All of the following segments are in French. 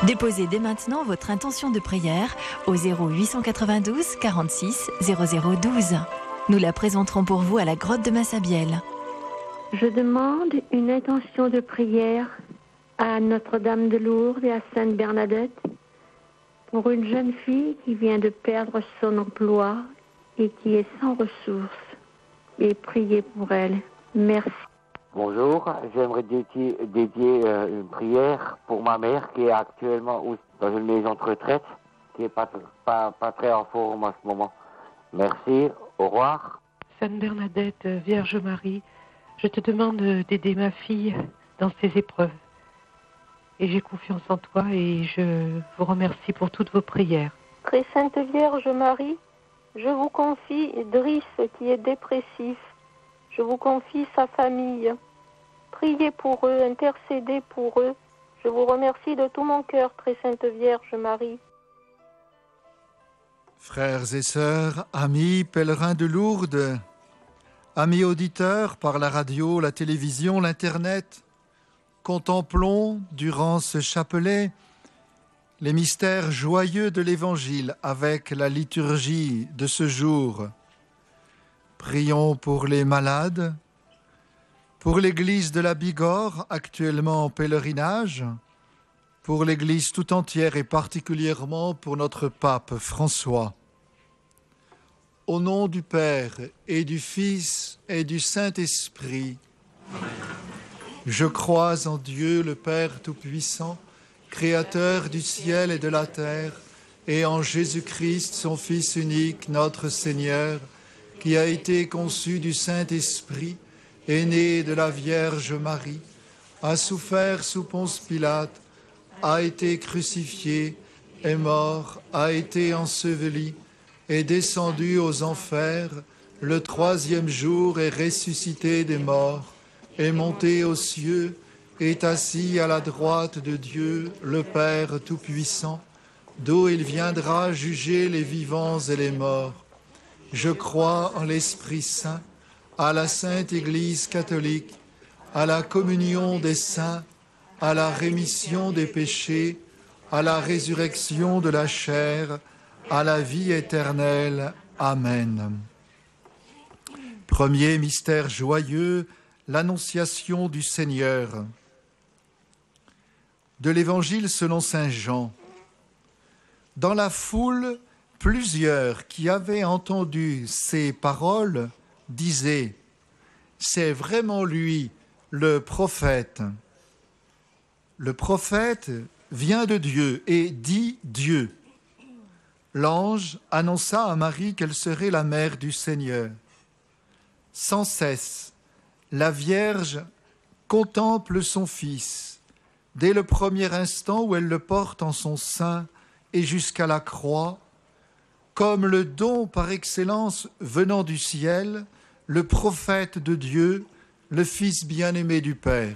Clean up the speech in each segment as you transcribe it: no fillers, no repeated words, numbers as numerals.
Déposez dès maintenant votre intention de prière au 0892 46 0012. Nous la présenterons pour vous à la grotte de Massabielle. Je demande une intention de prière à Notre-Dame de Lourdes et à Sainte Bernadette pour une jeune fille qui vient de perdre son emploi et qui est sans ressources. Et priez pour elle. Merci. Bonjour, j'aimerais dédier une prière pour ma mère qui est actuellement dans une maison de retraite, qui n'est pas très en forme en ce moment. Merci, au revoir. Sainte Bernadette, Vierge Marie, je te demande d'aider ma fille dans ses épreuves. Et j'ai confiance en toi et je vous remercie pour toutes vos prières. Très Sainte Vierge Marie, je vous confie Driss qui est dépressif. Je vous confie sa famille. Priez pour eux, intercédez pour eux. Je vous remercie de tout mon cœur, Très Sainte Vierge Marie. Frères et sœurs, amis pèlerins de Lourdes, amis auditeurs par la radio, la télévision, l'Internet, contemplons durant ce chapelet les mystères joyeux de l'Évangile avec la liturgie de ce jour. Prions pour les malades, pour l'Église de la Bigorre, actuellement en pèlerinage, pour l'Église tout entière et particulièrement pour notre pape François. Au nom du Père et du Fils et du Saint-Esprit, je crois en Dieu le Père Tout-Puissant, Créateur du ciel et de la terre, et en Jésus-Christ, son Fils unique, notre Seigneur, qui a été conçu du Saint-Esprit, est né de la Vierge Marie, a souffert sous Ponce Pilate, a été crucifié, est mort, a été enseveli, est descendu aux enfers, le troisième jour est ressuscité des morts, est monté aux cieux, est assis à la droite de Dieu, le Père Tout-Puissant, d'où il viendra juger les vivants et les morts. Je crois en l'Esprit Saint, à la Sainte Église catholique, à la communion des saints, à la rémission des péchés, à la résurrection de la chair, à la vie éternelle. Amen. Premier mystère joyeux, l'Annonciation du Seigneur. De l'Évangile selon saint Jean. Dans la foule, plusieurs qui avaient entendu ces paroles disaient « C'est vraiment lui, le prophète ». Le prophète vient de Dieu et dit Dieu. L'ange annonça à Marie qu'elle serait la mère du Seigneur. Sans cesse, la Vierge contemple son Fils, dès le premier instant où elle le porte en son sein et jusqu'à la croix, comme le don par excellence venant du ciel, le prophète de Dieu, le Fils bien-aimé du Père.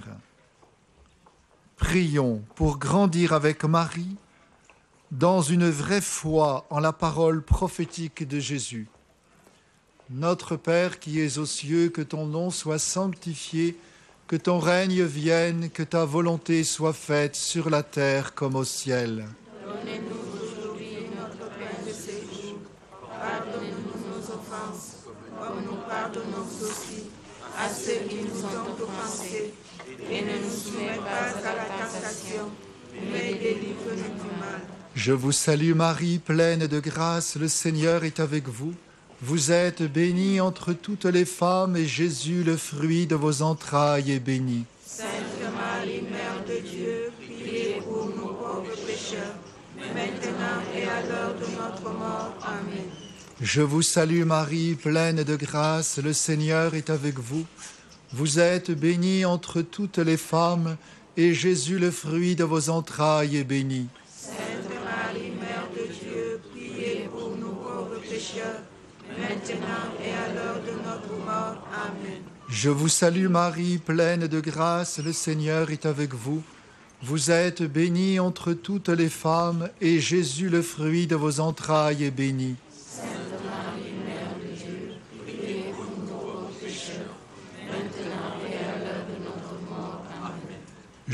Prions pour grandir avec Marie dans une vraie foi en la parole prophétique de Jésus. Notre Père qui es aux cieux, que ton nom soit sanctifié, que ton règne vienne, que ta volonté soit faite sur la terre comme au ciel. Donnez-nous aujourd'hui notre pain de ce jour. Pardonnez-nous nos offenses, comme nous pardonnons aussi à ceux qui nous ont offensés. Et ne nous soumets pas à la tentation, mais délivre-nous du mal. Je vous salue Marie, pleine de grâce, le Seigneur est avec vous. Vous êtes bénie entre toutes les femmes et Jésus, le fruit de vos entrailles, est béni. Sainte Marie, Mère de Dieu, priez pour nous pauvres pécheurs, maintenant et à l'heure de notre mort. Amen. Je vous salue Marie, pleine de grâce, le Seigneur est avec vous. Vous êtes bénie entre toutes les femmes et Jésus, le fruit de vos entrailles, est béni. Sainte Marie, Mère de Dieu, priez pour nous pauvres pécheurs, maintenant et à l'heure de notre mort. Amen. Je vous salue Marie, pleine de grâce, le Seigneur est avec vous. Vous êtes bénie entre toutes les femmes, et Jésus, le fruit de vos entrailles, est béni. Sainte Marie, Mère de Dieu, priez pour nous pauvres pécheurs, maintenant et à l'heure de notre mort. Amen.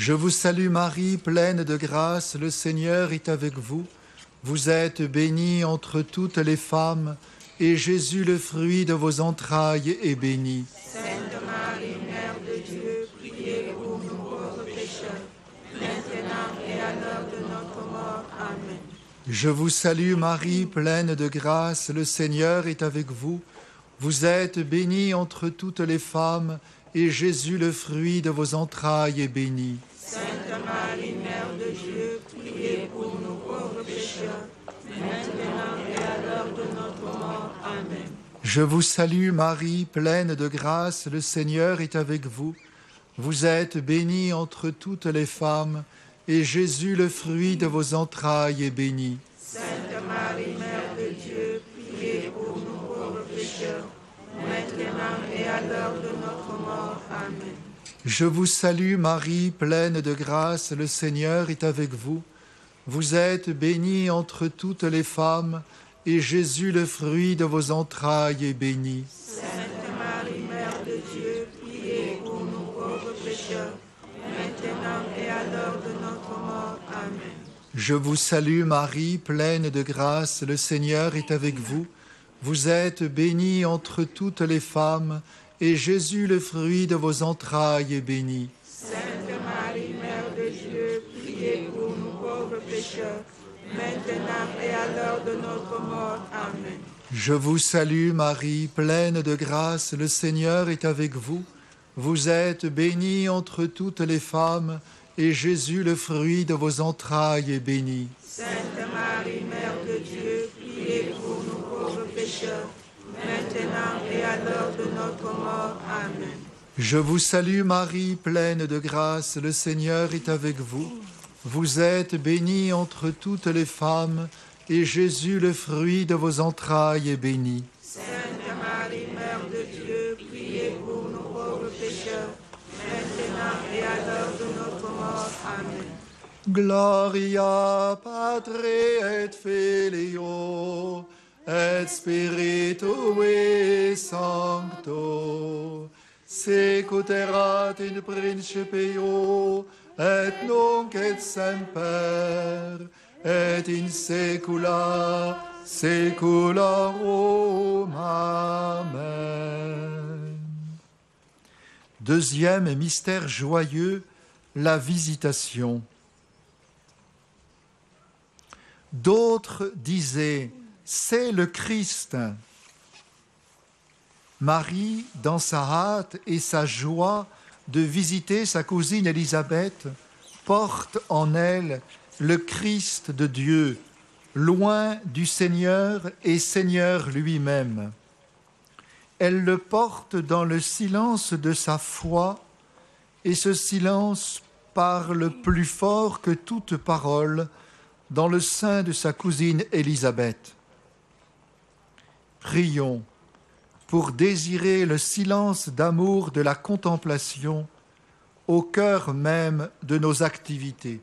Je vous salue Marie, pleine de grâce, le Seigneur est avec vous. Vous êtes bénie entre toutes les femmes, et Jésus, le fruit de vos entrailles, est béni. Sainte Marie, Mère de Dieu, priez pour nous pauvres pécheurs, maintenant et à l'heure de notre mort. Amen. Je vous salue Marie, pleine de grâce, le Seigneur est avec vous. Vous êtes bénie entre toutes les femmes, et Jésus, le fruit de vos entrailles, est béni. Sainte Marie, Mère de Dieu, priez pour nous pauvres pécheurs, maintenant et à l'heure de notre mort. Amen. Je vous salue Marie, pleine de grâce, le Seigneur est avec vous. Vous êtes bénie entre toutes les femmes, et Jésus, le fruit de vos entrailles, est béni. Sainte Marie, Mère de Dieu, priez pour nous pauvres pécheurs, maintenant et à l'heure de notre mort. Amen. Je vous salue Marie, pleine de grâce, le Seigneur est avec vous. Vous êtes bénie entre toutes les femmes, et Jésus, le fruit de vos entrailles, est béni. Sainte Marie, Mère de Dieu, priez pour nous pauvres pécheurs, maintenant et à l'heure de notre mort. Amen. Je vous salue Marie, pleine de grâce, le Seigneur est avec vous. Vous êtes bénie entre toutes les femmes, et Jésus, le fruit de vos entrailles, est béni. Sainte Marie, Mère de Dieu, priez pour nous pauvres pécheurs, maintenant et à l'heure de notre mort. Amen. Je vous salue Marie, pleine de grâce, le Seigneur est avec vous. Vous êtes bénie entre toutes les femmes, et Jésus, le fruit de vos entrailles, est béni. Sainte Marie, Mère de Dieu, priez pour nous pauvres pécheurs, maintenant et à l'heure de notre mort. Amen. Je vous salue Marie, pleine de grâce, le Seigneur est avec vous. Vous êtes bénie entre toutes les femmes, et Jésus, le fruit de vos entrailles, est béni. Sainte Marie, Mère de Dieu, priez pour nous pauvres pécheurs, maintenant et à l'heure de notre mort. Amen. Gloria Patri et Filio, et Spiritui Sancto, sicut erat in principio, et nunc et semper, et in saecula saeculorum. Amen. Deuxième mystère joyeux, la visitation. D'autres disaient, c'est le Christ. Marie, dans sa hâte et sa joie de visiter sa cousine Élisabeth, porte en elle le Christ de Dieu, loin du Seigneur et Seigneur lui-même. Elle le porte dans le silence de sa foi, et ce silence parle plus fort que toute parole dans le sein de sa cousine Élisabeth. Prions pour désirer le silence d'amour de la contemplation au cœur même de nos activités.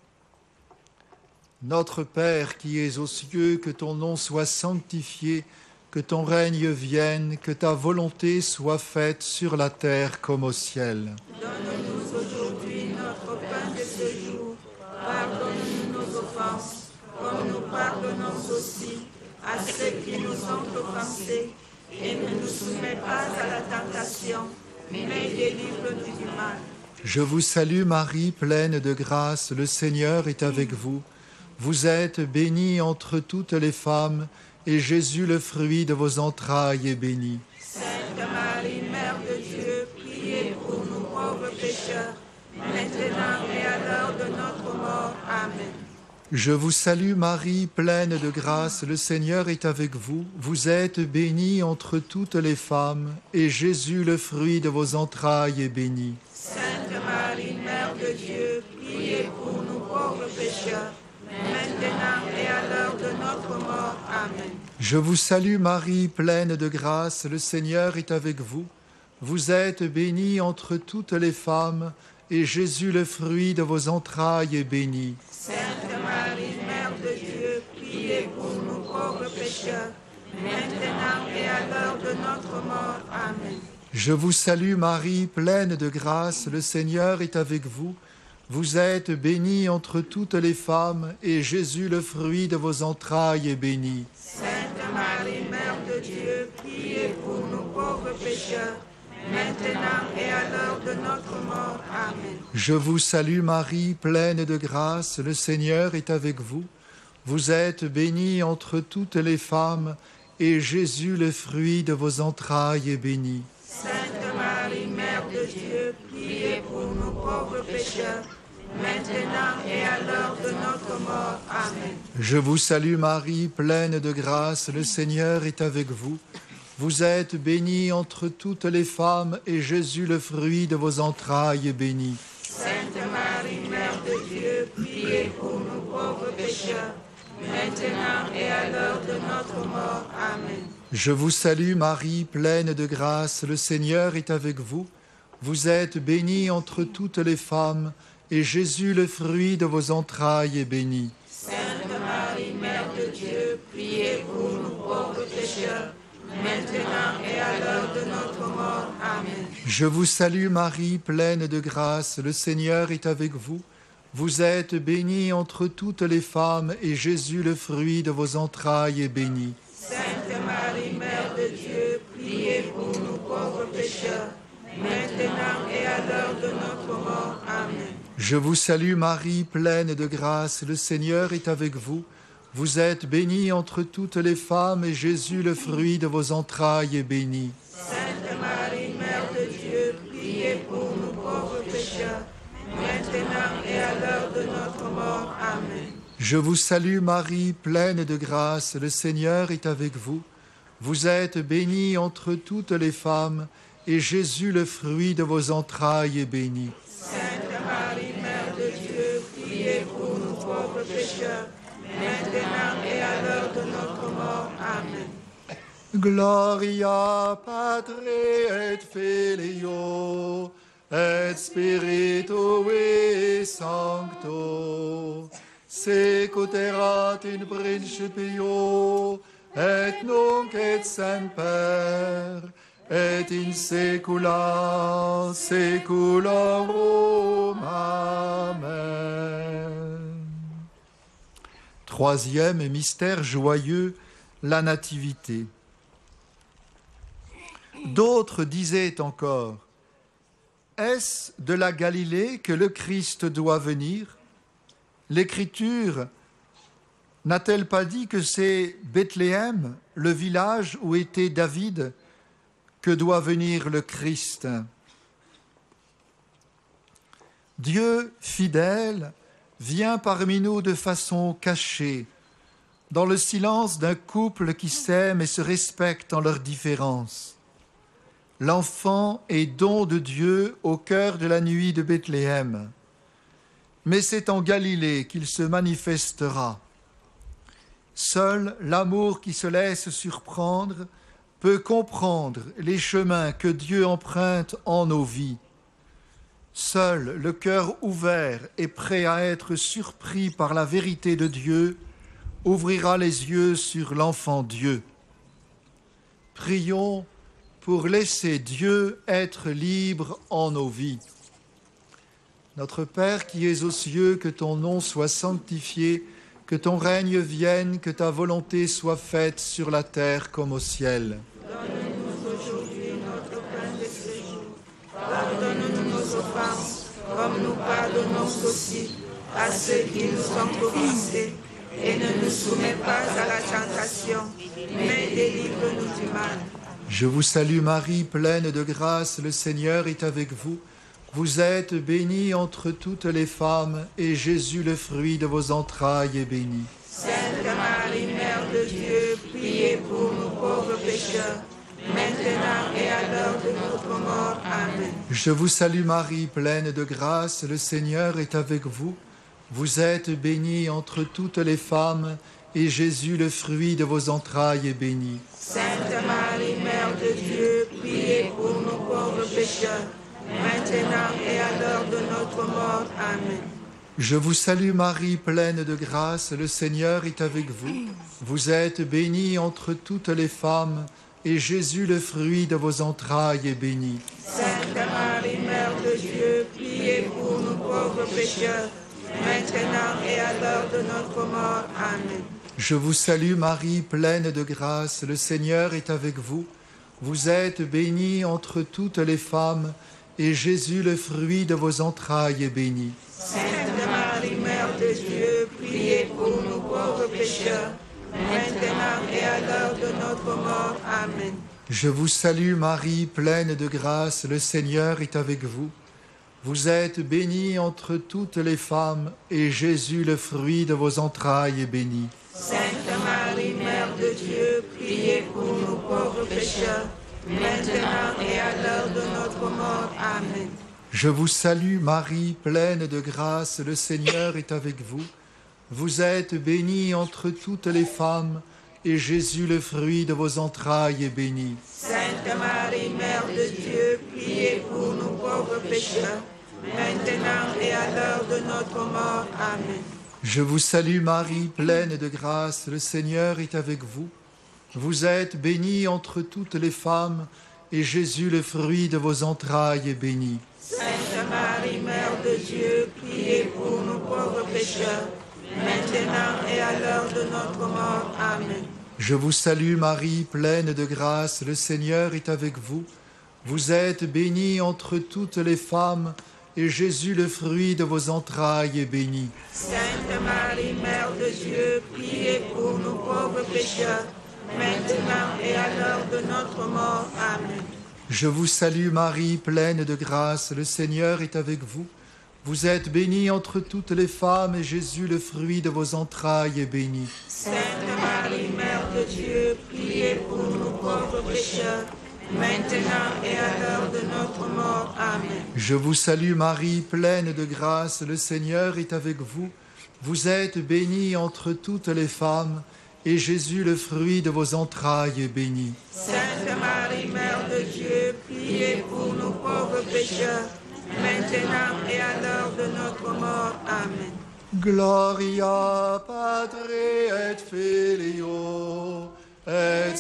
Notre Père qui es aux cieux, que ton nom soit sanctifié, que ton règne vienne, que ta volonté soit faite sur la terre comme au ciel. Donne-nous aujourd'hui notre pain de ce jour. Pardonne-nous nos offenses, comme nous pardonnons aussi à ceux qui nous ont offensés. Et ne nous soumets pas à la tentation, mais délivre-nous du mal. Je vous salue Marie, pleine de grâce, le Seigneur est avec vous. Vous êtes bénie entre toutes les femmes, et Jésus, le fruit de vos entrailles, est béni. Sainte Marie, Mère de Dieu, priez pour nous pauvres pécheurs, maintenant et à l'heure de notre mort. Amen. Je vous salue Marie, pleine de grâce, le Seigneur est avec vous. Vous êtes bénie entre toutes les femmes, et Jésus, le fruit de vos entrailles, est béni. Sainte Marie, Mère de Dieu, priez pour nous pauvres pécheurs, maintenant et à l'heure de notre mort. Amen. Je vous salue Marie, pleine de grâce, le Seigneur est avec vous. Vous êtes bénie entre toutes les femmes, et Jésus, le fruit de vos entrailles, est béni. Sainte Marie, Mère de Dieu, priez pour nous pauvres pécheurs, maintenant et à l'heure de notre mort. Amen. Je vous salue Marie, pleine de grâce, le Seigneur est avec vous. Vous êtes bénie entre toutes les femmes, et Jésus, le fruit de vos entrailles, est béni. Sainte Marie, Mère de Dieu, priez pour nous pauvres pécheurs, maintenant et à l'heure de notre mort. Amen. Je vous salue Marie, pleine de grâce, le Seigneur est avec vous. Vous êtes bénie entre toutes les femmes, et Jésus, le fruit de vos entrailles, est béni. Sainte Marie, Mère de Dieu, priez pour nous pauvres pécheurs, maintenant et à l'heure de notre mort. Amen. Je vous salue Marie, pleine de grâce, le Seigneur est avec vous. Vous êtes bénie entre toutes les femmes, et Jésus, le fruit de vos entrailles, est béni. Sainte Marie, Mère de Dieu, priez pour nous pauvres pécheurs, maintenant et à l'heure de notre mort. Amen. Je vous salue Marie, pleine de grâce, le Seigneur est avec vous. Vous êtes bénie entre toutes les femmes, et Jésus, le fruit de vos entrailles, est béni. Sainte Marie, Mère de Dieu, priez pour nous pauvres pécheurs, maintenant et à l'heure de notre mort. Amen. Je vous salue Marie, pleine de grâce, le Seigneur est avec vous. Vous êtes bénie entre toutes les femmes, et Jésus, le fruit de vos entrailles, est béni. Sainte Marie, Mère de Dieu, priez pour nous pauvres pécheurs, maintenant et à l'heure de notre mort. Amen. Je vous salue Marie, pleine de grâce, le Seigneur est avec vous. Vous êtes bénie entre toutes les femmes, et Jésus, le fruit de vos entrailles, est béni. Sainte Marie, Mère de Dieu, priez pour nous pauvres pécheurs, maintenant et à l'heure de notre mort. Amen. Je vous salue Marie, pleine de grâce, le Seigneur est avec vous. Vous êtes bénie entre toutes les femmes, et Jésus, le fruit de vos entrailles, est béni. Sainte Marie, Mère de Dieu, priez pour nous pauvres pécheurs, maintenant et à l'heure de notre mort. Amen. Gloria Patri et Filio et Spiritui Sancto, secuterat in principio et nunc et semper et in saecula saeculorum. Amen. Troisième mystère joyeux, la Nativité. D'autres disaient encore, est-ce de la Galilée que le Christ doit venir? L'Écriture n'a-t-elle pas dit que c'est Bethléem, le village où était David, que doit venir le Christ? Dieu fidèle vient parmi nous de façon cachée, dans le silence d'un couple qui s'aime et se respecte en leurs différences. L'enfant est don de Dieu au cœur de la nuit de Bethléem. Mais c'est en Galilée qu'il se manifestera. Seul l'amour qui se laisse surprendre peut comprendre les chemins que Dieu emprunte en nos vies. Seul le cœur ouvert et prêt à être surpris par la vérité de Dieu ouvrira les yeux sur l'enfant Dieu. Prions pour laisser Dieu être libre en nos vies. Notre Père qui es aux cieux, que ton nom soit sanctifié, que ton règne vienne, que ta volonté soit faite sur la terre comme au ciel. Donne-nous aujourd'hui notre pain de ce jour. Pardonne-nous nos offenses, comme nous pardonnons aussi à ceux qui nous ont offensés. Et ne nous soumets pas à la tentation, mais délivre-nous du mal. Je vous salue Marie, pleine de grâce, le Seigneur est avec vous. Vous êtes bénie entre toutes les femmes, et Jésus, le fruit de vos entrailles, est béni. Sainte Marie, Mère de Dieu, priez pour nous pauvres pécheurs, maintenant et à l'heure de notre mort. Amen. Je vous salue Marie, pleine de grâce, le Seigneur est avec vous. Vous êtes bénie entre toutes les femmes, et Jésus, le fruit de vos entrailles, est béni. Sainte Marie, Mère de Dieu, priez pour nous pauvres pécheurs, maintenant et à l'heure de notre mort. Amen. Je vous salue Marie, pleine de grâce, le Seigneur est avec vous. Vous êtes bénie entre toutes les femmes, et Jésus, le fruit de vos entrailles, est béni. Sainte Marie, Mère de Dieu, priez pour nous pauvres pécheurs, maintenant et à l'heure de notre mort. Amen. Je vous salue Marie, pleine de grâce, le Seigneur est avec vous. Vous êtes bénie entre toutes les femmes, et Jésus, le fruit de vos entrailles, est béni. Sainte Marie, Mère de Dieu, priez pour nous pauvres pécheurs, maintenant et à l'heure de notre mort. Amen. Je vous salue Marie, pleine de grâce, le Seigneur est avec vous. Vous êtes bénie entre toutes les femmes, et Jésus, le fruit de vos entrailles, est béni. Sainte Marie, Mère de Dieu, priez pour nous pauvres pécheurs, maintenant et à l'heure de notre mort. Amen. Je vous salue Marie, pleine de grâce, le Seigneur est avec vous. Vous êtes bénie entre toutes les femmes, et Jésus, le fruit de vos entrailles, est béni. Sainte Marie, Mère de Dieu, priez pour nous pauvres pécheurs, maintenant et à l'heure de notre mort. Amen. Je vous salue Marie, pleine de grâce, le Seigneur est avec vous. Vous êtes bénie entre toutes les femmes, et Jésus, le fruit de vos entrailles, est béni. Sainte Marie, Mère de Dieu, priez pour nous pauvres pécheurs, maintenant et à l'heure de notre mort. Amen. Je vous salue Marie, pleine de grâce, le Seigneur est avec vous. Vous êtes bénie entre toutes les femmes, et Jésus, le fruit de vos entrailles, est béni. Sainte Marie, Mère de Dieu, priez pour nous pauvres pécheurs, maintenant et à l'heure de notre mort. Amen. Je vous salue Marie, pleine de grâce, le Seigneur est avec vous. Vous êtes bénie entre toutes les femmes, et Jésus, le fruit de vos entrailles, est béni. Sainte Marie, Mère de Dieu, priez pour nous pauvres pécheurs, maintenant et à l'heure de notre mort. Amen. Je vous salue Marie, pleine de grâce, le Seigneur est avec vous. Vous êtes bénie entre toutes les femmes, et Jésus, le fruit de vos entrailles, est béni. Sainte Marie, Mère de Dieu, priez pour nous pauvres pécheurs, maintenant et à l'heure de notre mort. Amen. Gloria Patri et Filio et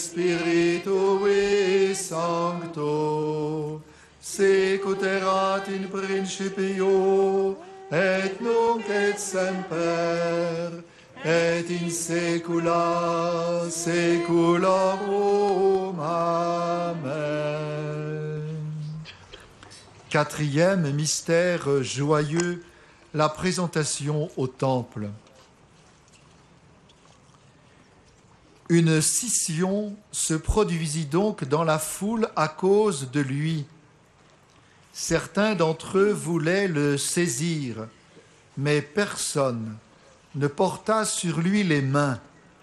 Spiritui Sancto, sicut erat in principio et nunc et semper et in saecula saeculorum. Amen. Quatrième mystère joyeux, la présentation au temple. Une scission se produisit donc dans la foule à cause de lui. Certains d'entre eux voulaient le saisir, mais personne ne porta sur lui les mains.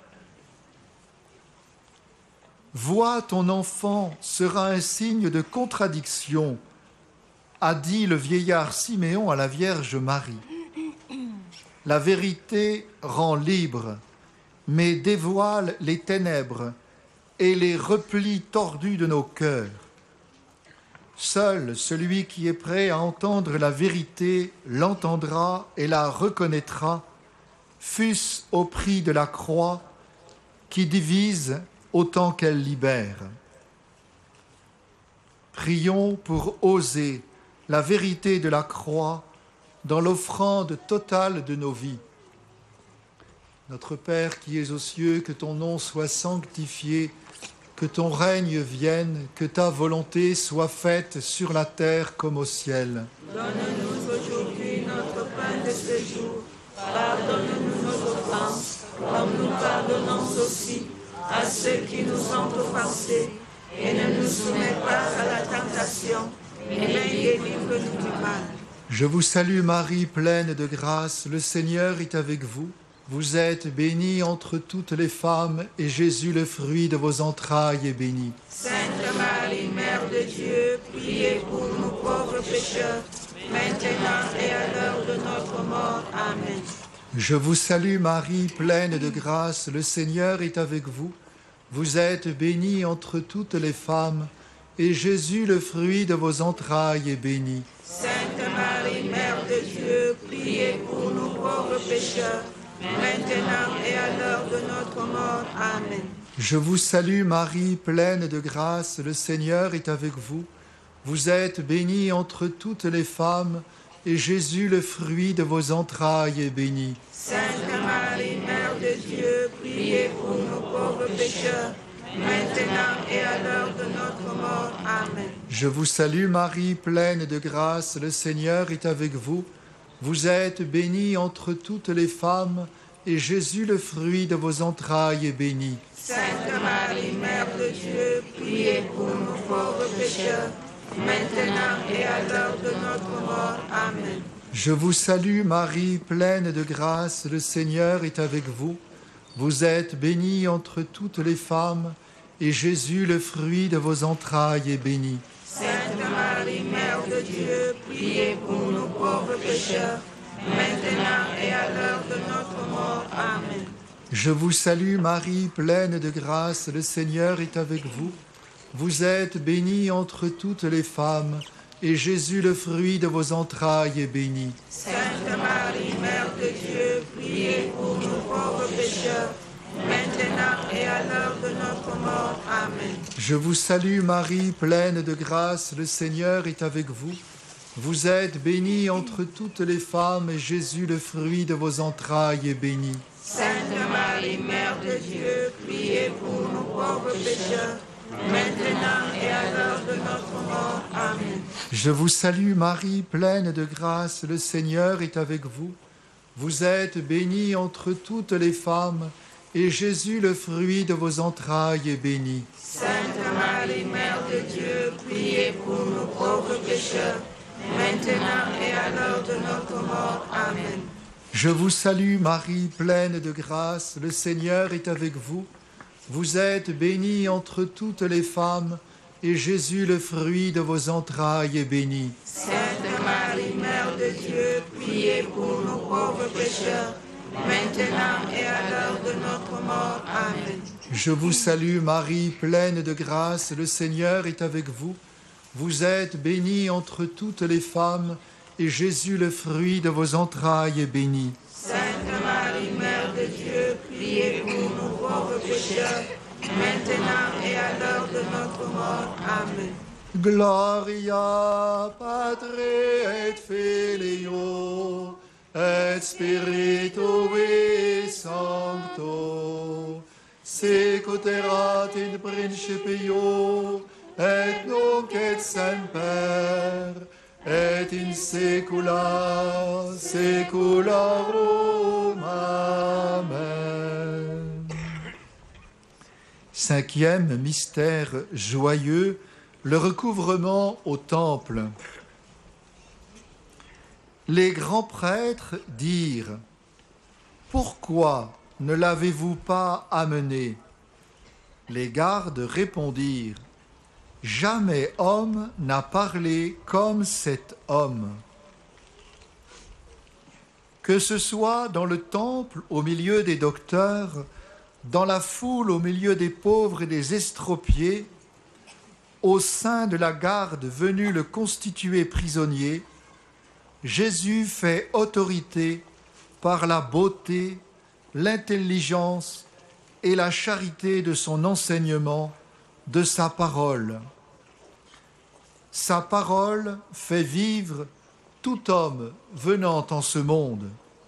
« Vois, ton enfant sera un signe de contradiction », a dit le vieillard Siméon à la Vierge Marie. La vérité rend libre, mais dévoile les ténèbres et les replis tordus de nos cœurs. Seul celui qui est prêt à entendre la vérité l'entendra et la reconnaîtra, fût-ce au prix de la croix qui divise autant qu'elle libère. Prions pour oser la vérité de la croix dans l'offrande totale de nos vies. Notre Père qui es aux cieux, que ton nom soit sanctifié, que ton règne vienne, que ta volonté soit faite sur la terre comme au ciel. Donne-nous aujourd'hui notre pain de ce jour. Pardonne-nous nos offenses, comme nous pardonnons aussi à ceux qui nous ont offensés. Et ne nous soumets pas à la tentation, mais délivre-nous du mal. Je vous salue Marie, pleine de grâce, le Seigneur est avec vous. Vous êtes bénie entre toutes les femmes, et Jésus, le fruit de vos entrailles, est béni. Sainte Marie, Mère de Dieu, priez pour nous pauvres pécheurs, maintenant et à l'heure de notre mort. Amen. Je vous salue Marie, pleine de grâce, le Seigneur est avec vous. Vous êtes bénie entre toutes les femmes, et Jésus, le fruit de vos entrailles, est béni. Sainte Marie, Mère de Dieu, priez pour nous pauvres pécheurs, maintenant et à l'heure de notre mort. Amen. Je vous salue Marie, pleine de grâce, le Seigneur est avec vous. Vous êtes bénie entre toutes les femmes, et Jésus, le fruit de vos entrailles, est béni. Sainte Marie, Mère de Dieu, priez pour nous pauvres pécheurs, maintenant et à l'heure de notre mort. Amen. Je vous salue Marie, pleine de grâce, le Seigneur est avec vous. Vous êtes bénie entre toutes les femmes, et Jésus, le fruit de vos entrailles, est béni. Sainte Marie, Mère de Dieu, priez pour nous pauvres pécheurs, maintenant et à l'heure de notre mort. Amen. Je vous salue Marie, pleine de grâce, le Seigneur est avec vous. Vous êtes bénie entre toutes les femmes, et Jésus, le fruit de vos entrailles, est béni. Sainte Marie, Mère de Dieu, priez pour nous pauvres pécheurs, maintenant et à l'heure de notre mort. Amen. Je vous salue Marie, pleine de grâce, le Seigneur est avec vous. Vous êtes bénie entre toutes les femmes, et Jésus, le fruit de vos entrailles, est béni. Sainte Marie, Mère de Dieu, priez pour nous pauvres pécheurs, maintenant et à l'heure de notre mort. Amen. Je vous salue Marie, pleine de grâce, le Seigneur est avec vous. Vous êtes bénie entre toutes les femmes, et Jésus, le fruit de vos entrailles, est béni. Sainte Marie, Mère de Dieu, priez pour nous pauvres pécheurs, maintenant et à l'heure de notre mort. Amen. Je vous salue Marie, pleine de grâce, le Seigneur est avec vous. Vous êtes bénie entre toutes les femmes, et Jésus, le fruit de vos entrailles, est béni. Sainte Marie, Mère de Dieu, priez pour nous pauvres pécheurs, maintenant et à l'heure de notre mort. Amen. Je vous salue Marie, pleine de grâce, le Seigneur est avec vous. Vous êtes bénie entre toutes les femmes, et Jésus, le fruit de vos entrailles, est béni. Sainte Marie, Mère de Dieu, priez pour nous pauvres pécheurs, maintenant et à l'heure de notre mort. Amen. Je vous salue Marie, pleine de grâce, le Seigneur est avec vous. Vous êtes bénie entre toutes les femmes, et Jésus, le fruit de vos entrailles, est béni. Sainte Marie, Mère de Dieu, priez pour nous pauvres pécheurs, maintenant et à l'heure de notre mort. Amen. Gloria Patri et Filio et Spiritui Sancto, sicut erat in principio et nunc et semper et in saecula saeculorum. Amen. Cinquième mystère joyeux, le recouvrement au temple. Les grands prêtres dirent : « Pourquoi ne l'avez-vous pas amené ?» Les gardes répondirent : « Jamais homme n'a parlé comme cet homme. » Que ce soit dans le temple au milieu des docteurs, dans la foule au milieu des pauvres et des estropiés, au sein de la garde venue le constituer prisonnier, Jésus fait autorité par la beauté, l'intelligence et la charité de son enseignement, de sa parole. Sa parole fait vivre tout homme venant en ce monde.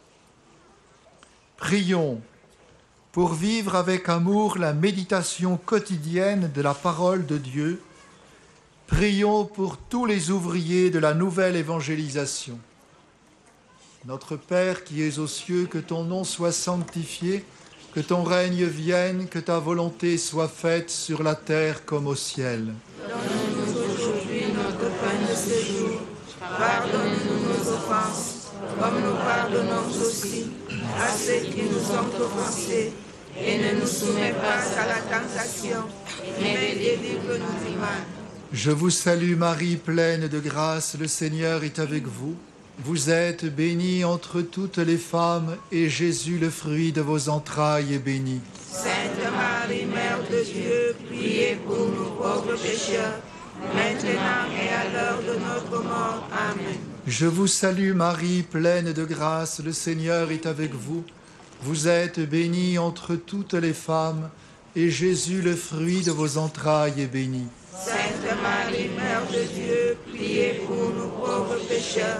Prions pour vivre avec amour la méditation quotidienne de la parole de Dieu. Prions pour tous les ouvriers de la nouvelle évangélisation. Notre Père qui es aux cieux, que ton nom soit sanctifié, que ton règne vienne, que ta volonté soit faite sur la terre comme au ciel. Donne-nous aujourd'hui notre pain de ce jour. Pardonne-nous nos offenses, comme nous pardonnons aussi à ceux qui nous ont offensés. Et ne nous soumets pas à la tentation, mais délivre-nous du mal. Je vous salue Marie, pleine de grâce, le Seigneur est avec vous. Vous êtes bénie entre toutes les femmes, et Jésus, le fruit de vos entrailles, est béni. Sainte Marie, Mère de Dieu, priez pour nous pauvres pécheurs, maintenant et à l'heure de notre mort. Amen. Je vous salue Marie, pleine de grâce, le Seigneur est avec vous. Vous êtes bénie entre toutes les femmes, et Jésus, le fruit de vos entrailles, est béni. Sainte Marie, Mère de Dieu, priez pour nous pauvres pécheurs,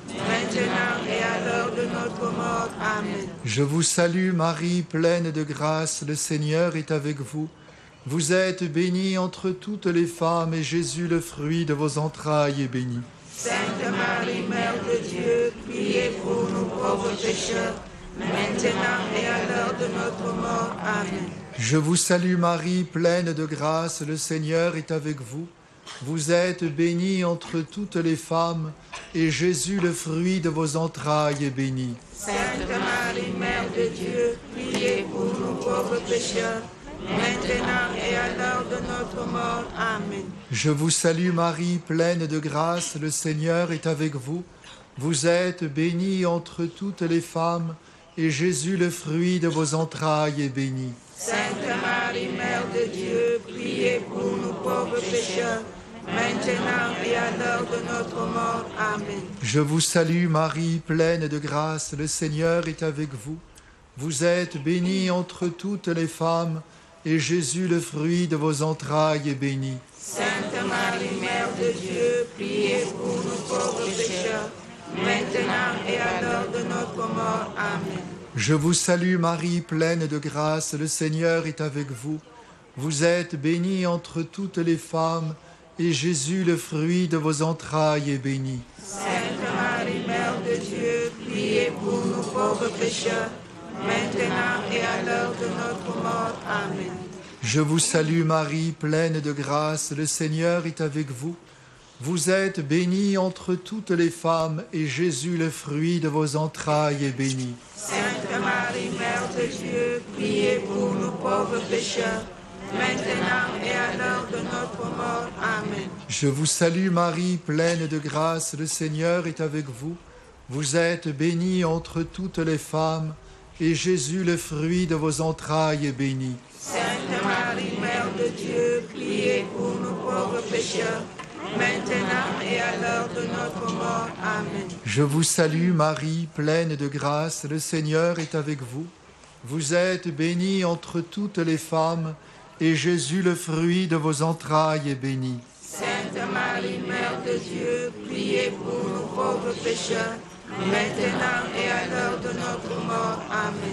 maintenant et à l'heure de notre mort. Amen. Je vous salue Marie, pleine de grâce, le Seigneur est avec vous. Vous êtes bénie entre toutes les femmes et Jésus, le fruit de vos entrailles, est béni. Sainte Marie, Mère de Dieu, priez pour nous pauvres pécheurs, maintenant et à l'heure de notre mort. Amen. Je vous salue Marie, pleine de grâce, le Seigneur est avec vous. Vous êtes bénie entre toutes les femmes, et Jésus, le fruit de vos entrailles, est béni. Sainte Marie, Mère de Dieu, priez pour nous pauvres pécheurs, maintenant et à l'heure de notre mort. Amen. Je vous salue Marie, pleine de grâce, le Seigneur est avec vous. Vous êtes bénie entre toutes les femmes, et Jésus, le fruit de vos entrailles, est béni. Sainte Marie, Mère de Dieu, priez pour nous pauvres pécheurs, maintenant et à l'heure de notre mort. Amen. Je vous salue Marie, pleine de grâce, le Seigneur est avec vous. Vous êtes bénie entre toutes les femmes, et Jésus, le fruit de vos entrailles, est béni. Sainte Marie, Mère de Dieu, priez pour nous pauvres pécheurs, maintenant et à l'heure de notre mort. Amen. Je vous salue Marie, pleine de grâce, le Seigneur est avec vous. Vous êtes bénie entre toutes les femmes, et Jésus, le fruit de vos entrailles, est béni. Sainte Marie, Mère de Dieu, priez pour nous pauvres pécheurs, maintenant et à l'heure de notre mort. Amen. Je vous salue Marie, pleine de grâce, le Seigneur est avec vous. Vous êtes bénie entre toutes les femmes, et Jésus, le fruit de vos entrailles, est béni. Sainte Marie, Mère de Dieu, priez pour nous pauvres pécheurs, maintenant et à l'heure de notre mort. Amen. Je vous salue Marie, pleine de grâce, le Seigneur est avec vous. Vous êtes bénie entre toutes les femmes, et Jésus, le fruit de vos entrailles, est béni. Sainte Marie, Mère de Dieu, priez pour nous pauvres pécheurs, maintenant et à l'heure de notre mort. Amen. Je vous salue Marie, pleine de grâce, le Seigneur est avec vous. Vous êtes bénie entre toutes les femmes, et Jésus, le fruit de vos entrailles, est béni. Sainte Marie, Mère de Dieu, priez pour nous pauvres pécheurs, maintenant et à l'heure de notre mort. Amen.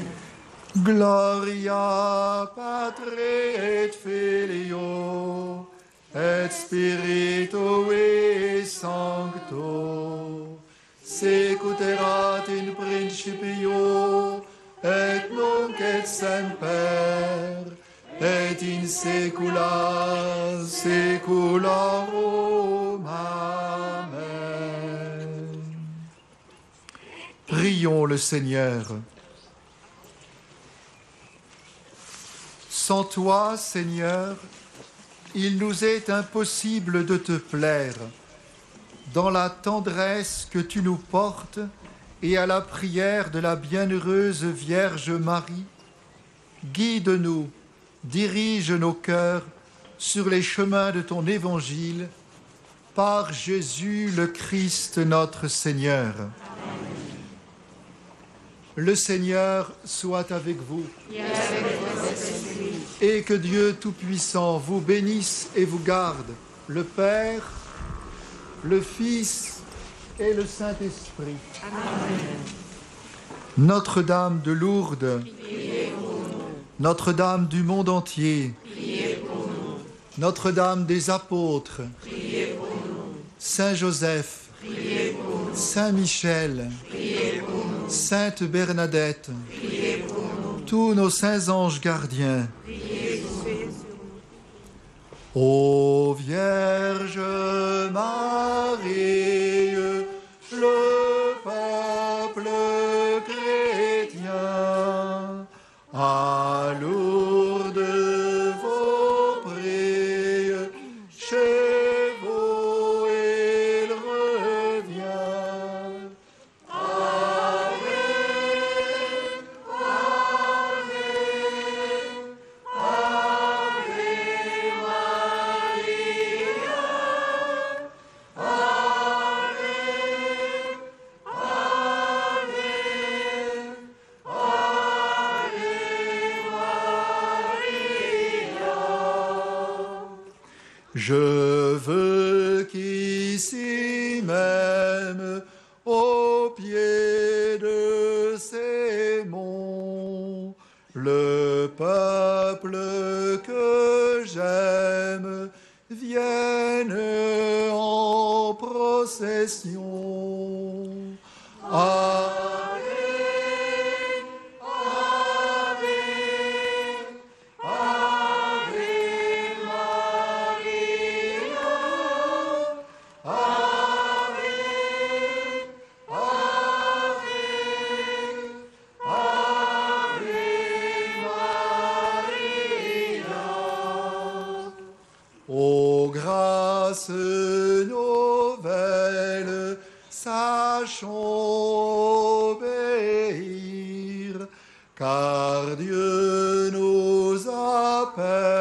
Gloria Patri et Filio et Spiritui Sancto, secuterat in principio et nunc et semper et in saecula saeculorum. Amen. Prions le Seigneur. Sans toi, Seigneur, il nous est impossible de te plaire. Dans la tendresse que tu nous portes et à la prière de la bienheureuse Vierge Marie, guide-nous, dirige nos cœurs sur les chemins de ton évangile, par Jésus le Christ notre Seigneur. Le Seigneur soit avec vous. Et que Dieu Tout-Puissant vous bénisse et vous garde, le Père, le Fils et le Saint-Esprit. Amen. Notre-Dame de Lourdes, Notre-Dame du monde entier, Notre-Dame des apôtres, Saint Joseph, Saint Michel, Sainte Bernadette, tous nos saints anges gardiens. Ô Vierge Marie, le peuple chrétien, à Lourdes vous prie, chez vous il revient. Je veux qu'ici même, ô Le peuple que j'aime vienne en procession. Ave, Ave, Ave Maria, Ave, Ave, Ave Maria. Ô grâce nouvelle, sachons obéir, car Dieu nous appelle